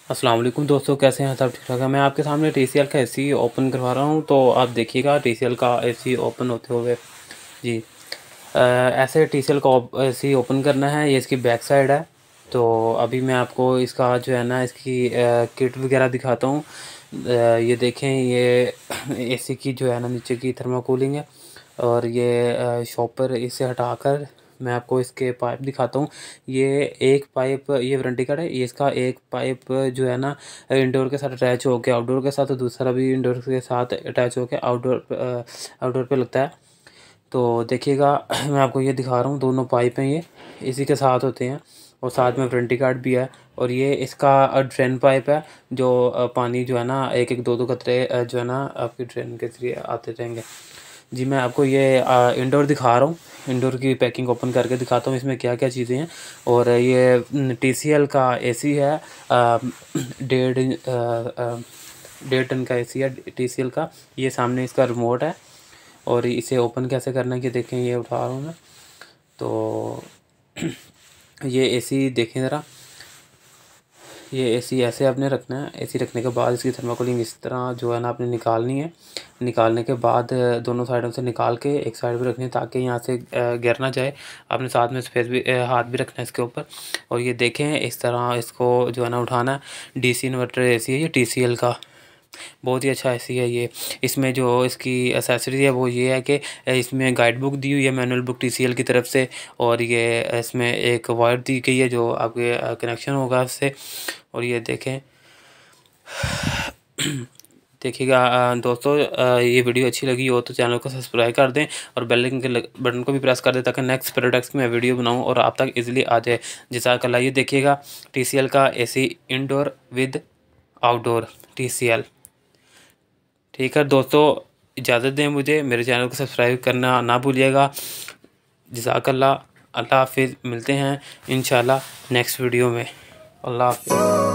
अस्सलाम वालेकुम दोस्तों, कैसे हैं सब? ठीक ठाक है। मैं आपके सामने टीसीएल का एसी ओपन करवा रहा हूं, तो आप देखिएगा टीसीएल का एसी ओपन होते हुए। जी। ऐसे टीसीएल का एसी ओपन करना है। ये इसकी बैक साइड है। तो अभी मैं आपको इसका जो है ना इसकी किट वगैरह दिखाता हूँ। ये देखें, ये एसी की जो है ना नीचे की थर्माकूलिंग है। और ये शॉपर इसे हटाकर मैं आपको इसके पाइप दिखाता हूँ। ये एक पाइप, ये वारंटी कार्ड है। ये इसका एक पाइप जो है ना इंडोर के साथ अटैच होकर आउटडोर के साथ, दूसरा भी इंडोर के साथ अटैच होकर आउटडोर पे लगता है। तो देखिएगा मैं आपको ये दिखा रहा हूँ, दोनों पाइप हैं ये इसी के साथ होते हैं। और साथ में वारंटी कार्ड भी है। और ये इसका ड्रेन पाइप है, जो पानी जो है ना एक एक दो दो कतरे जो है ना आपकी ड्रेन के जरिए आते रहेंगे। जी, मैं आपको ये इंडोर दिखा रहा हूँ। इंडोर की पैकिंग ओपन करके दिखाता हूँ इसमें क्या क्या चीज़ें हैं। और ये टीसीएल का एसी है। 1.5 टन का एसी है टीसीएल का। ये सामने इसका रिमोट है। और इसे ओपन कैसे करना है कि देखें, ये उठा रहा हूँ मैं। तो ये एसी देखें ज़रा। ये एसी ऐसे आपने रखना है। एसी रखने के बाद इसकी थर्माकोलिंग इस तरह जो है ना आपने निकालनी है। निकालने के बाद दोनों साइडों से निकाल के एक साइड पे रखनी है, ताकि यहाँ से गिर ना जाए। आपने साथ में सफेद भी हाथ भी रखना है इसके ऊपर। और ये देखें, इस तरह इसको जो है ना उठाना है। डीसी इन्वर्टर एसी है ये टीसीएल का। बहुत ही अच्छा एसी है ये। इसमें जो इसकी एसेसरीज है वो ये है कि इसमें गाइड बुक दी हुई है, मैनुअल बुक टीसीएल की तरफ से। और ये इसमें एक वायर दी गई है जो आपके कनेक्शन होगा उससे। और ये देखें देखिएगा दोस्तों, ये वीडियो अच्छी लगी हो तो चैनल को सब्सक्राइब कर दें और बेल आइकन के बटन को भी प्रेस कर दें, ताकि नेक्स्ट प्रोडक्ट्स की मैं वीडियो बनाऊं और आप तक इजीली आ जाए। जज़ाकल्लाह। ये देखिएगा टीसीएल का AC indoor with outdoor TCL. ठीक है दोस्तों, इजाज़त दें मुझे। मेरे चैनल को सब्सक्राइब करना ना भूलिएगा। जज़ाकल्लाह। अल्लाह हाफिज़। मिलते हैं इंशाल्लाह नेक्स्ट वीडियो में। अल्लाह हाफिज़।